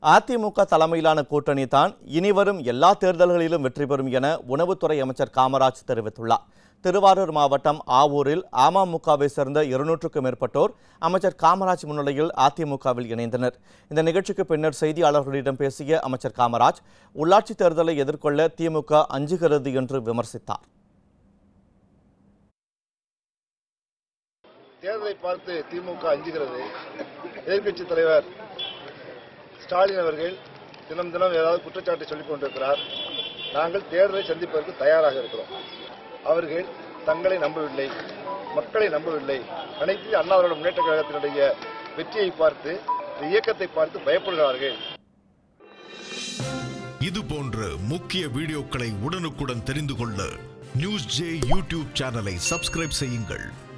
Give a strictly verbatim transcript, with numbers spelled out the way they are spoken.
அதிமுக தலைமையிலான கூட்டணி தான் இனிவரும் எல்லா தேர்தல்களிலும் வெற்றி பெறும் என உணவுத்துறை அமைச்சர் காமராஜ் தெரிவித்துள்ளார். திருவாரூர் மாவட்டம் ஆவூரில் அமமுகவை சேர்ந்த இருநூற்றுக்கும் மேற்பட்டோர் அமைச்சர் காமராஜ் முன்னிலையில் அதிமுகவில் இணைந்தனர். இந்த நிகழ்ச்சிக்கு பின்னர் செய்தியாளர்களிடம் பேசிய அமைச்சர் காமராஜ், உள்ளாட்சி தேர்தலை எதிர்கொள்ள திமுக அஞ்சுகிறது என்று விமர்சித்தார். தேர்தலை பார்த்து திமுக அஞ்சுகிறது. எதிர்க்கட்சித் தலைவர் ஸ்டாலின் அவர்கள் தினம் தினம் ஏதாவது குற்றச்சாட்டை சொல்லிக் கொண்டிருக்கிறார். நாங்கள் தேர்தலை சந்திப்பதற்கு தயாராக இருக்கிறோம். அவர்கள் தங்களை நம்பவில்லை, மக்களை நம்பவில்லை. அனைத்து அண்ணா திராவிட முன்னேற்ற கழகத்தினுடைய வெற்றியை பார்த்து, இயக்கத்தை பார்த்து பயப்படுகிறார்கள். இது போன்ற முக்கிய வீடியோக்களை உடனுக்குடன் தெரிந்து கொள்ள நியூஸ் ஜே யூடியூப் சேனலை சப்ஸ்கிரைப் செய்யுங்கள்.